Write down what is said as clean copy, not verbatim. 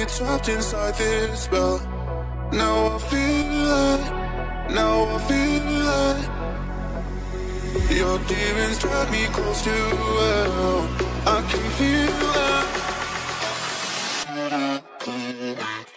trapped inside this spell. Now I feel like your demons drag me close to hell. I can feel that.